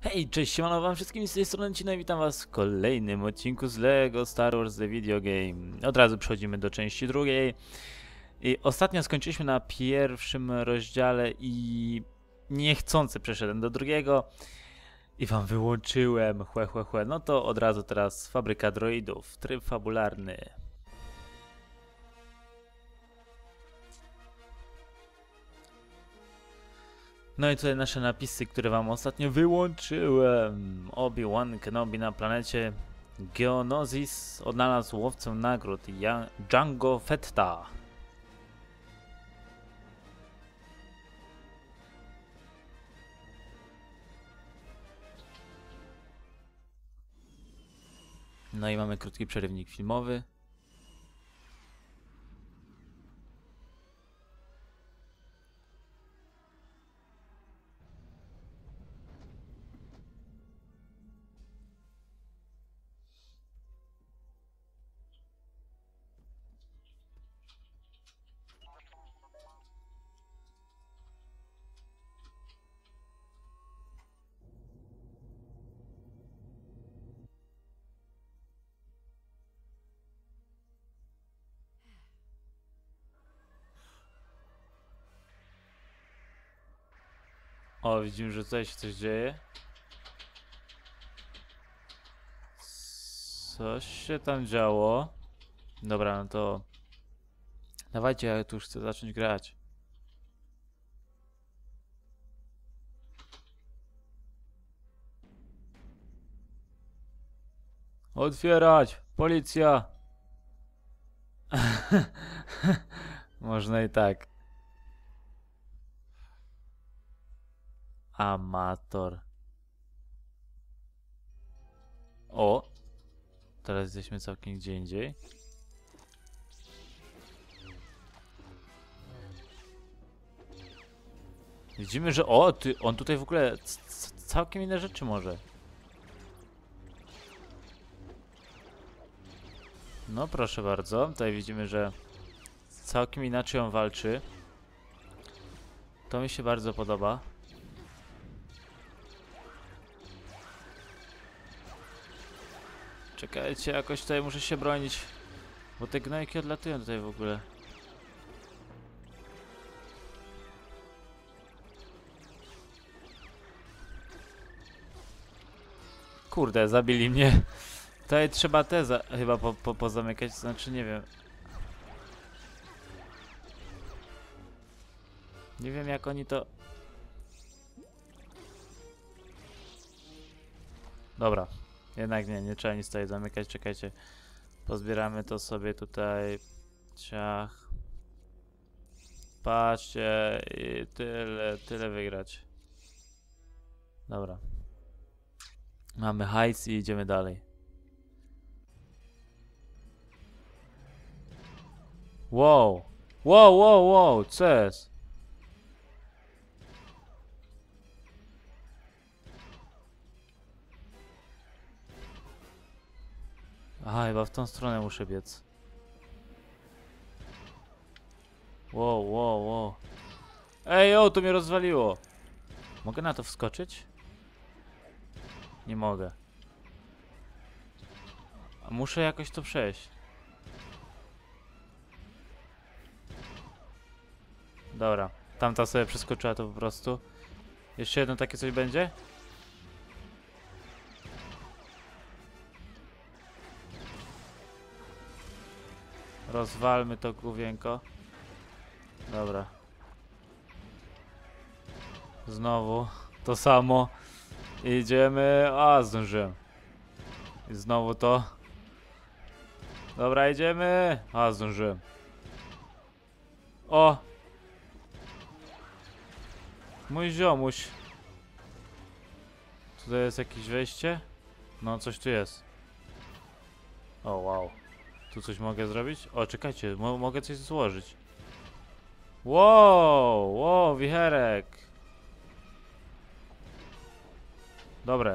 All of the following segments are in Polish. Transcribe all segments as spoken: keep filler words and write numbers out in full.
Hej, cześć, siemano wam wszystkim z tej strony Cino i witam was w kolejnym odcinku z LEGO Star Wars The Video Game. Od razu przechodzimy do części drugiej. I ostatnio skończyliśmy na pierwszym rozdziale i niechcący przeszedłem do drugiego i wam wyłączyłem, chłe, chłe, chłe. No to od razu teraz fabryka droidów, tryb fabularny. No i tutaj nasze napisy, które wam ostatnio wyłączyłem. Obi-Wan Kenobi na planecie Geonosis odnalazł łowcę nagród Ja- Jango Fetta. No i mamy krótki przerywnik filmowy. O, widzimy, że tutaj się coś dzieje. Coś się tam działo. Dobra, no to dawajcie, ja tu już chcę zacząć grać. Otwierać! Policja! Można i tak. Amator. O! Teraz jesteśmy całkiem gdzie indziej. Widzimy, że o, ty, on tutaj w ogóle całkiem inne rzeczy może. No proszę bardzo, tutaj widzimy, że całkiem inaczej on walczy. To mi się bardzo podoba. Czekajcie, jakoś tutaj muszę się bronić, bo te gnojki odlatują tutaj w ogóle. Kurde, zabili mnie. Tutaj trzeba te za chyba po, po, pozamykać, znaczy nie wiem. Nie wiem jak oni to... Dobra, jednak nie, nie trzeba nic tutaj zamykać, czekajcie. Pozbieramy to sobie tutaj. Ciach. Patrzcie i tyle, tyle wygrać. Dobra. Mamy hajs i idziemy dalej. Wow. Wow, wow, wow, co jest? Aha, chyba w tą stronę muszę biec. Wow, wow, wow. Ej, o, to mnie rozwaliło. Mogę na to wskoczyć? Nie mogę. A muszę jakoś to przejść. Dobra, tamta sobie przeskoczyła to po prostu. Jeszcze jedno takie coś będzie? Rozwalmy to główienko. Dobra. Znowu to samo. Idziemy. A, zdążyłem. I znowu to. Dobra, idziemy. A, zdążyłem. O! Mój ziomuś. Tutaj jest jakieś wejście? No, coś tu jest. O, wow. Tu coś mogę zrobić? O, czekajcie, mo mogę coś złożyć. Wow, wow, wicherek. Dobre.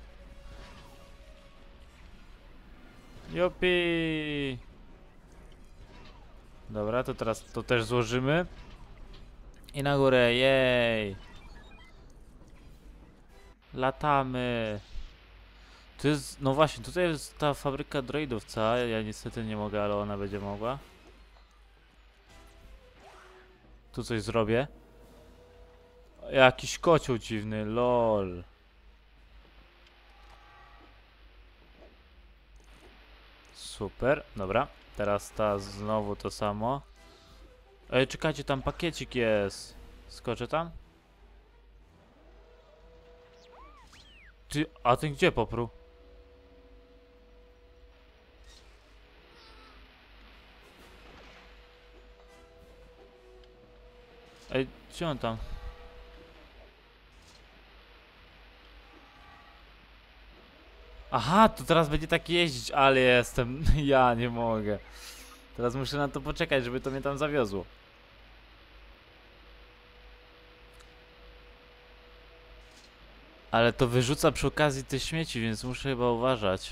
Jupi. Dobra, to teraz to też złożymy. I na górę, jej. Latamy. To jest, no właśnie, tutaj jest ta fabryka droidów cała. Ja niestety nie mogę, ale ona będzie mogła. Tu coś zrobię. Jakiś kocioł dziwny, lol. Super, dobra. Teraz ta znowu to samo. Ej, czekajcie, tam pakiecik jest. Skoczę tam? Ty, a ten gdzie popruł? Ej, gdzie on tam? Aha, to teraz będzie tak jeździć, ale jestem. Ja nie mogę. Teraz muszę na to poczekać, żeby to mnie tam zawiozło. Ale to wyrzuca przy okazji te śmieci, więc muszę chyba uważać.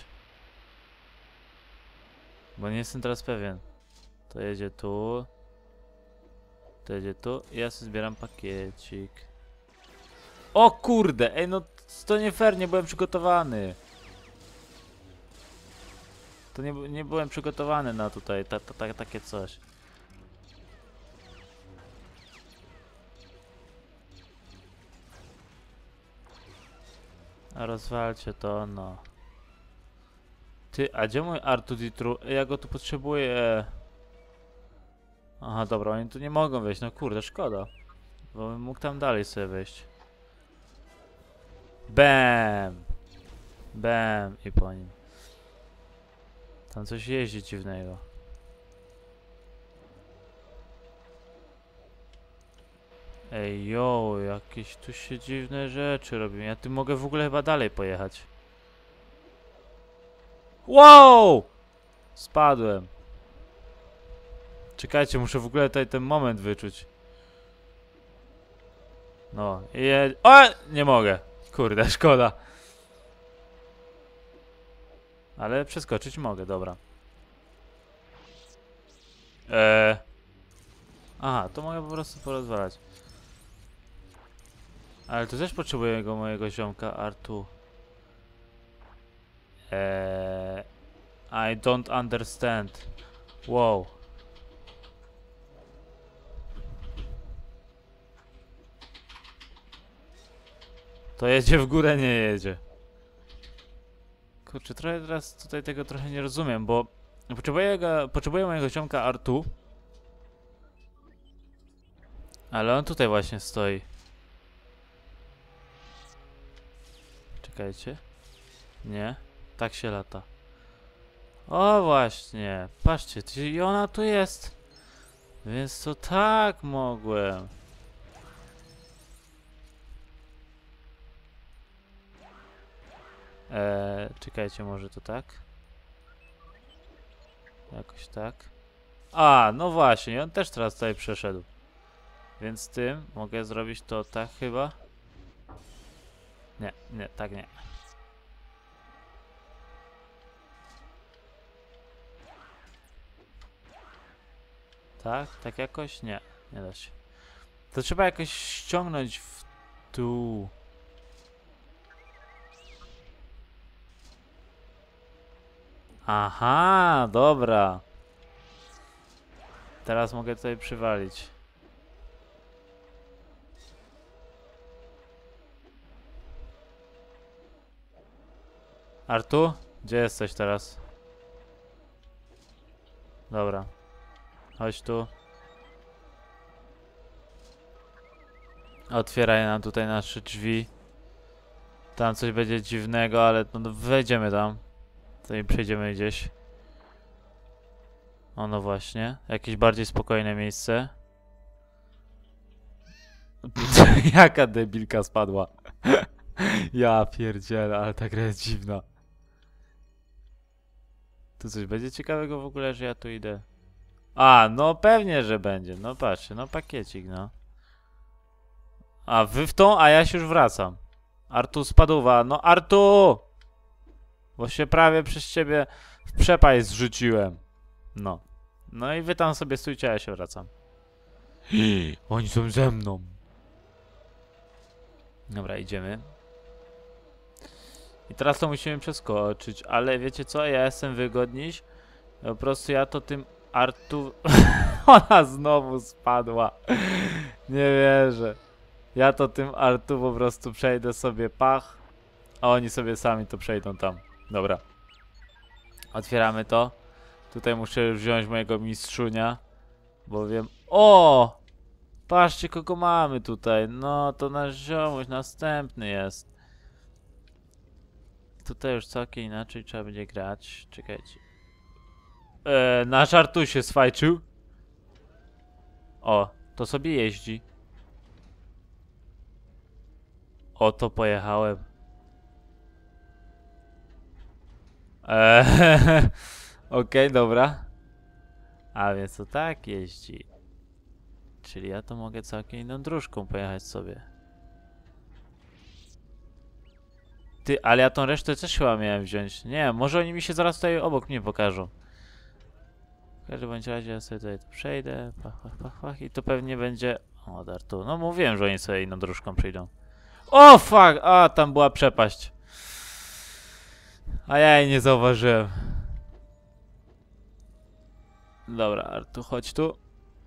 Bo nie jestem teraz pewien. To jedzie tu. To jedzie tu. I ja sobie zbieram pakiecik. O kurde! Ej, no to nie fair, nie byłem przygotowany. To nie, nie byłem przygotowany na tutaj ta, ta, ta, takie coś. A rozwalcie to, no. Ty, a gdzie mój R dwa D dwa? Ja go tu potrzebuję. Aha, dobra, oni tu nie mogą wejść, no kurde, szkoda. Bo bym mógł tam dalej sobie wejść. Bam! Bam! I po nim. Tam coś jeździ dziwnego. Ej, yo, jakieś tu się dziwne rzeczy robią. Ja tu mogę w ogóle chyba dalej pojechać. Wow! Spadłem. Czekajcie, muszę w ogóle tutaj ten moment wyczuć. No, i je... O! Nie mogę. Kurde, szkoda. Ale przeskoczyć mogę, dobra. Eee. Aha, to mogę po prostu porozwalać. Ale tu też potrzebuję go, mojego ziomka Artu. Eee. I don't understand. Wow. To jedzie w górę, nie jedzie. Kurczę, trochę teraz tutaj tego trochę nie rozumiem, bo potrzebuję, go, potrzebuję mojego ziomka Artu. Ale on tutaj właśnie stoi. Czekajcie. Nie, tak się lata. O właśnie, patrzcie, i ona tu jest. Więc to tak mogłem. Eee, czekajcie, może to tak? Jakoś tak. A, no właśnie, on też teraz tutaj przeszedł. Więc tym mogę zrobić to tak chyba? Nie, nie, tak nie. Tak? Tak jakoś? Nie, nie da się. To trzeba jakoś ściągnąć w dół. Aha, dobra. Teraz mogę tutaj przywalić. Artu? Gdzie jesteś teraz? Dobra. Chodź tu. Otwieraj nam tutaj nasze drzwi. Tam coś będzie dziwnego, ale no, wejdziemy tam. To i przejdziemy gdzieś. O no właśnie. Jakieś bardziej spokojne miejsce. Jaka debilka spadła. Ja pierdzielę, ale ta gra jest dziwna. Tu coś będzie ciekawego w ogóle, że ja tu idę? A, no pewnie, że będzie. No patrzcie, no pakiecik, no. A wy w tą, a ja się już wracam. Artu spadła. No Artu! Bo się prawie przez ciebie w przepaść zrzuciłem. No. No i wy tam sobie stójcie, a ja się wracam. Oni są ze mną. Dobra, idziemy. I teraz to musimy przeskoczyć, ale wiecie co? Ja jestem wygodniejszy. Po prostu ja to tym Artu... Ona znowu spadła. Nie wierzę. Ja to tym Artu po prostu przejdę sobie pach, a oni sobie sami to przejdą tam. Dobra. Otwieramy to. Tutaj muszę już wziąć mojego mistrzunia, bo wiem... O! Patrzcie, kogo mamy tutaj. No, to nasz ziomuś następny jest. Tutaj już całkiem inaczej trzeba będzie grać. Czekajcie. Eee, nasz Artuś się swajczył. O, to sobie jeździ. O, to pojechałem. Eee, Okej, okay, dobra. A więc to tak jeździ. Czyli ja to mogę całkiem inną dróżką pojechać sobie. Ty, ale ja tą resztę też chyba miałem wziąć. Nie, może oni mi się zaraz tutaj obok mnie pokażą. W każdym bądź razie ja sobie tutaj to przejdę. Pach, pach, pach, pach. I to pewnie będzie... O, Dartu. No mówiłem, że oni sobie inną dróżką przyjdą. O, fuck! A, tam była przepaść. A ja jej nie zauważyłem. Dobra, Artu, chodź tu.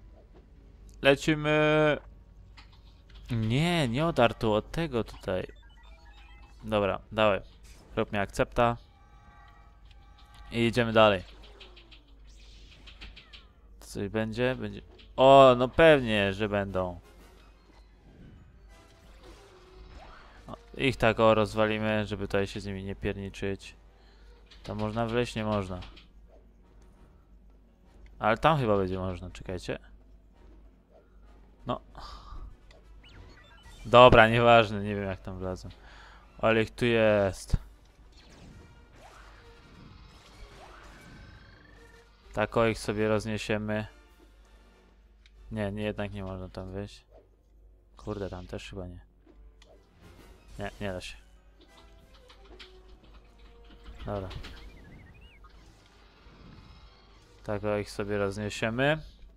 Lecimy. Nie, nie od Artu, od tego tutaj. Dobra, dawaj. Rób mi akcepta. I idziemy dalej. Coś będzie? Będzie. O, no pewnie, że będą. O, ich tak o rozwalimy, żeby tutaj się z nimi nie pierniczyć. Tam można wleźć? Nie można. Ale tam chyba będzie można, czekajcie. No. Dobra, nieważne, nie wiem jak tam wlazłem. Ale ich tu jest. Tak o ich sobie rozniesiemy. Nie, nie, jednak nie można tam wyjść. Kurde, tam też chyba nie. Nie, nie da się. Dobra. Tak o ich sobie rozniesiemy.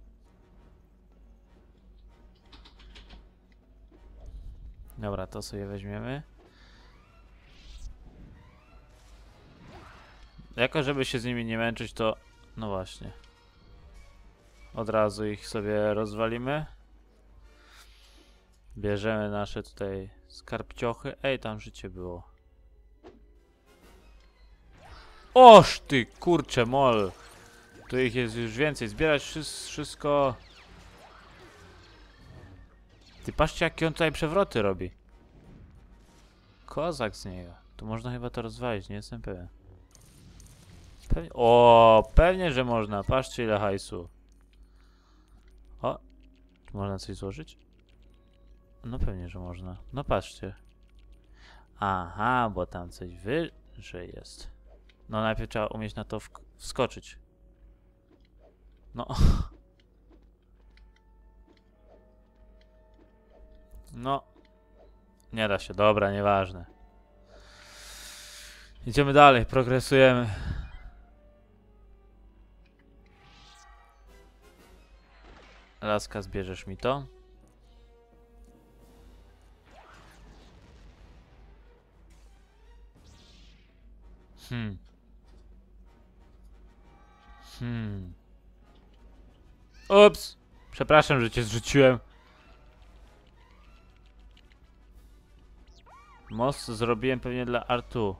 Dobra, to sobie weźmiemy. Jako żeby się z nimi nie męczyć, to... No właśnie. Od razu ich sobie rozwalimy. Bierzemy nasze tutaj skarbciochy. Ej, tam życie było. Oż ty, kurcze mol. Tu ich jest już więcej. Zbierać wszystko. Ty patrzcie, jakie on tutaj przewroty robi. Kozak z niego. Tu można chyba to rozwalić, nie jestem pewien. Pewnie... O, pewnie, że można. Patrzcie, ile hajsu. O, czy można coś złożyć? No pewnie, że można. No patrzcie. Aha, bo tam coś wyżej jest. No najpierw trzeba umieć na to wk wskoczyć. No. No. Nie da się, dobra, nieważne. Idziemy dalej, progresujemy. Laska, zbierzesz mi to. Hmm. Hmm. Ups! Przepraszam, że cię zrzuciłem. Most zrobiłem pewnie dla Artu.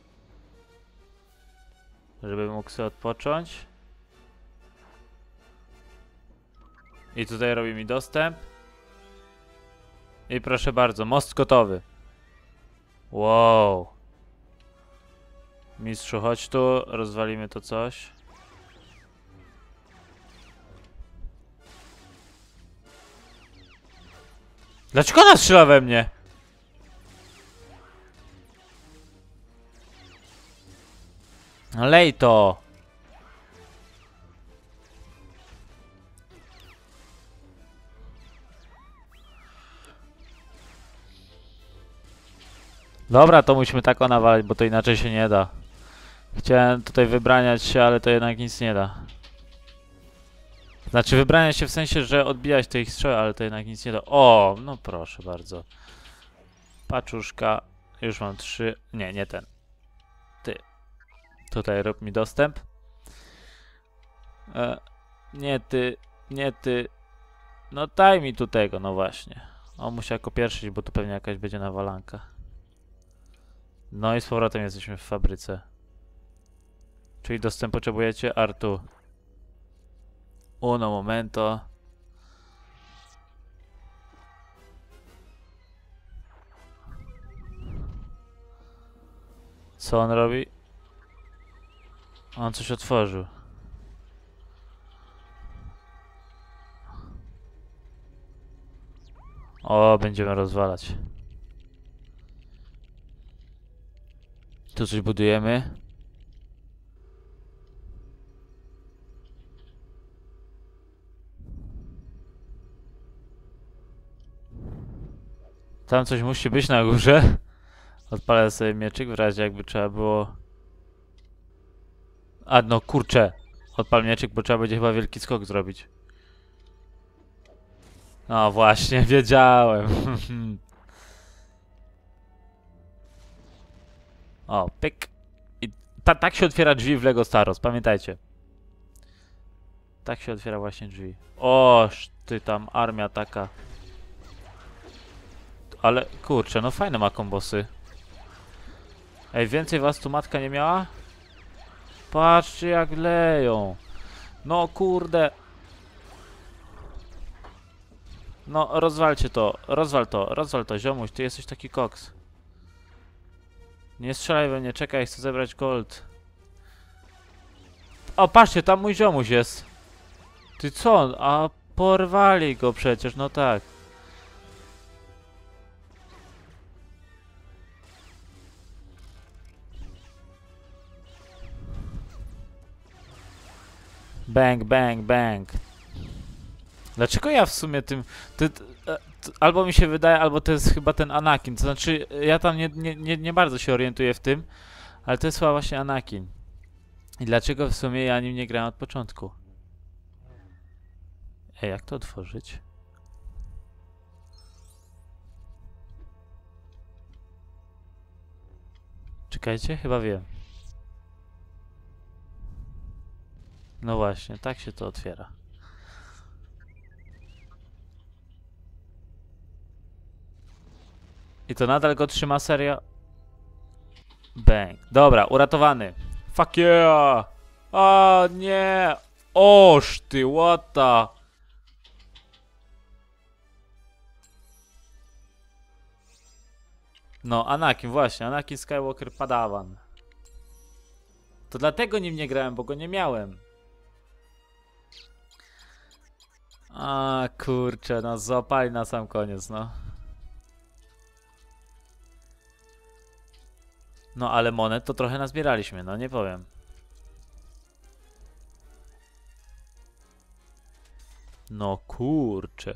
Żeby mógł sobie odpocząć. I tutaj robi mi dostęp. I proszę bardzo, most gotowy. Wow. Mistrzu, chodź tu, rozwalimy to coś. Dlaczego ona strzela we mnie? Lej to. Dobra, to musimy tak nawalić, bo to inaczej się nie da. Chciałem tutaj wybraniać się, ale to jednak nic nie da. Znaczy wybraniać się w sensie, że odbijać te ich strzały, ale to jednak nic nie da. O, no proszę bardzo. Paczuszka. Już mam trzy. Nie, nie ten. Tutaj rób mi dostęp. E, nie ty, nie ty. No daj mi tu tego, no właśnie. On musi jako pierwszy iść, bo tu pewnie jakaś będzie nawalanka. No i z powrotem jesteśmy w fabryce. Czyli dostęp potrzebujecie? Artu. Uno momento. Co on robi? On coś otworzył. O, będziemy rozwalać. Tu coś budujemy. Tam coś musi być na górze. Odpalę sobie mieczyk w razie jakby trzeba było... A no kurczę. Odpal mieczyk, bo trzeba będzie chyba wielki skok zrobić. No właśnie, wiedziałem. O, pyk. I ta, tak się otwiera drzwi w Lego Star Wars, pamiętajcie. Tak się otwiera właśnie drzwi. Oż ty tam, armia taka. Ale kurczę, no fajne ma kombosy. Ej, więcej was tu matka nie miała? Patrzcie jak leją. No kurde. No rozwalcie to, rozwal to, rozwal to, ziomuś, ty jesteś taki koks. Nie strzelaj we mnie, czekaj, chcę zebrać gold. O, patrzcie, tam mój ziomuś jest. Ty co? A porwali go przecież, no tak. Bang, bang, bang. Dlaczego ja w sumie tym... Ty, ty, ty, albo mi się wydaje, albo to jest chyba ten Anakin. To znaczy, ja tam nie, nie, nie, nie bardzo się orientuję w tym, ale to jest chyba właśnie Anakin. I dlaczego w sumie ja nim nie grałem od początku? Ej, jak to otworzyć? Czekajcie, chyba wiem. No właśnie, tak się to otwiera. I to nadal go trzyma, serio? Bang. Dobra, uratowany. Fuck yeah! A nie! Oż ty, what the... No, Anakin, właśnie. Anakin Skywalker Padawan. To dlatego nim nie grałem, bo go nie miałem. A kurczę, no złapali na sam koniec, no. No ale monet to trochę nazbieraliśmy, no nie powiem. No kurczę.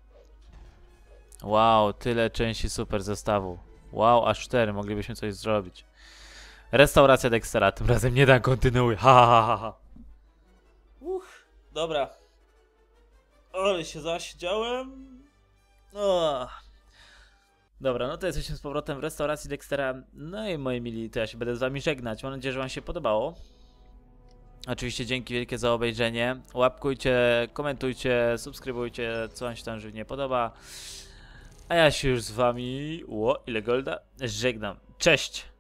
Wow, tyle części super zestawu. Wow, aż cztery, moglibyśmy coś zrobić. Restauracja Dextera, tym razem nie dam kontynuuj. Ha, ha, ha, ha. Uch, dobra. Ale się zasiedziałem. O. Dobra, no to jesteśmy z powrotem w restauracji Dextera. No i moi mili, to ja się będę z wami żegnać. Mam nadzieję, że wam się podobało. Oczywiście dzięki wielkie za obejrzenie. Łapkujcie, komentujcie, subskrybujcie, co wam się tam żywnie podoba. A ja się już z wami, ło, ile golda, żegnam. Cześć!